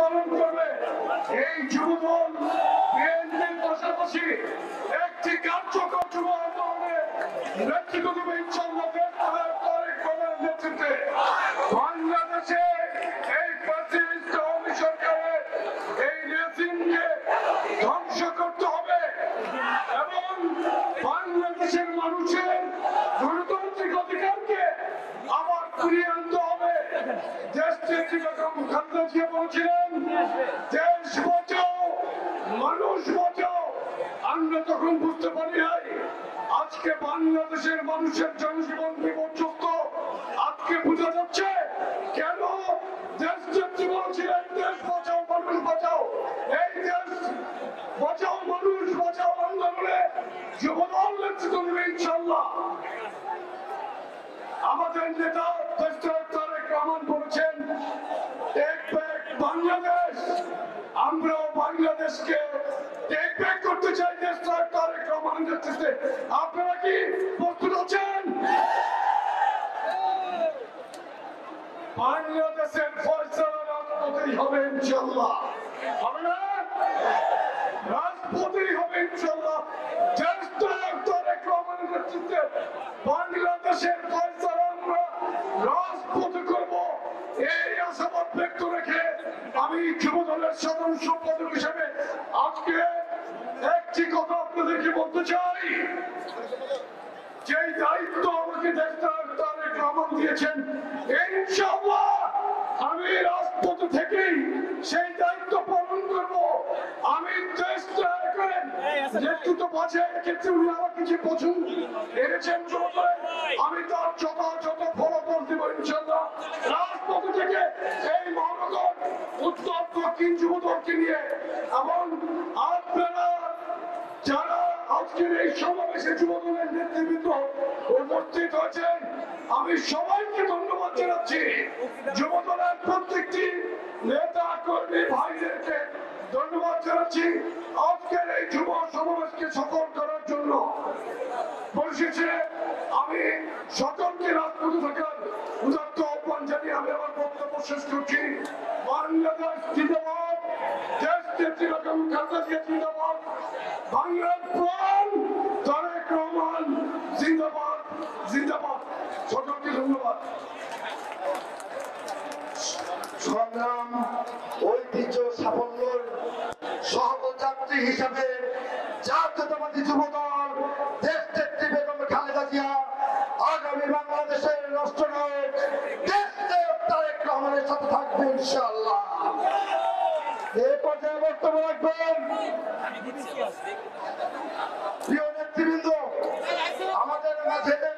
পালন করবে। এই যুবদল বিএনপির পাশাপাশি একটি কার্যকর যুব আন্দোলনে নেতৃত্ব দেবে ইনশাআল্লাহ নেতৃত্বে। বাংলাদেশে এই ফ্যাসিস্ট সরকারের এই রেজিমকে ধ্বংস করতে হবে এবং বাংলাদেশের মানুষের গণতান্ত্রিক অধিকারকে আবার ফিরিয়ে আনতে হবে। দেশ নেত্রী বেগম খালেদা জিয়া বলেছিলেন, দেশ বাঁচাও মানুষ বাঁচাও। আমরা তখন বুঝতে পারি নাই আজকে বাংলাদেশের মানুষের জনজীবন বিপর্যস্ত। আজকে বোঝা যাচ্ছে কেন দেশ নেত্রী বলেছিলেন দেশ বাঁচাও মানুষ বাঁচাও। এই দেশ বাঁচাও মানুষ বাঁচাও আন্দোলনে যুবদল নেতৃত্ব দেবে ইনশাআল্লাহ। আমাদের নেতা তারেক রহমান বলেছেন টেক ব্যাক বাংলাদেশ। আমরাও বাংলাদেশকে টেক ব্যাক করতে চাই দেশ তারেক রহমানের নেতৃত্বে। আপনারা কি প্রস্তুত আছেন? বাংলাদেশের ফয়সালা রাজপথেই হবে ইনশাআল্লাহ। হবে না? রাজপথেই হবে ইনশাআল্লাহ। দেশ তারেক রহমানের নেতৃত্বে বাংলাদেশের ফয়সালা আমরা রাজপথে করব, এই আশাবাদ ব্যক্ত রেখে আমি যুবদলের সাধারণ সম্পাদক হিসেবে আজকে একটি কথা আপনাদেরকে বলতে চাই। যে দায়িত্ব আমাকে দেশ তারেক রহমান দিয়েছেন, ইনশাআল্লাহ আমি রাজপথে থেকেই সেই দায়িত্ব পালন করব। আমি দেশ করেন নেতৃত্ব বাঁচায় ক্ষেত্রে উনি আমার কিছু পছন্দ এনেছেন, আমি তার যথাযথ ফলাফল দেব ইনশাআল্লাহ। রাজপথে থেকে এই মহানগর উত্তর দক্ষিণ যুবদলকে নিয়ে এবং আপনারা যারা আজকের এই সমাবেশে যুবদলের নেতৃবৃন্দ উপস্থিত হয়েছেন, আমি সবাইকে ধন্যবাদ জানাচ্ছি। যুবদলের প্রত্যেকটি নেতা কর্মী ভাইদেরকে ধন্যবাদ জানাচ্ছি আজকের এই যুব সমাবেশকে সফল করার জন্য। পরিশেষে আমি সকলকে রাজপথে থাকার উদাত্ত আহ্বান জানিয়ে আমি আমার বক্তব্য শেষ করছি। বাংলাদেশ জিন্দাবাদ, দেশ নেত্রী বেগম খালেদা জিয়া জিন্দাবাদ, বাংলার প্রাণ তারেক রহমান জিন্দাবাদ জিন্দাবাদ। সকলকে ধন্যবাদ। সংগ্রাম ঐতিহ্য সাফল্যের সহযাত্রী হিসাবে জাতীয়তাবাদী যুবদল দেশ নেত্রী বেগম খালেদা জিয়া আগামী বাংলাদেশের রাষ্ট্রনায়ক দেশ তারেক রহমানের সাথে থাকবে ইনশাআল্লাহ। এই পর্যায়ে বক্তব্য রাখবেন প্রিয় নেতৃবৃন্দ, আমাদের মাঝে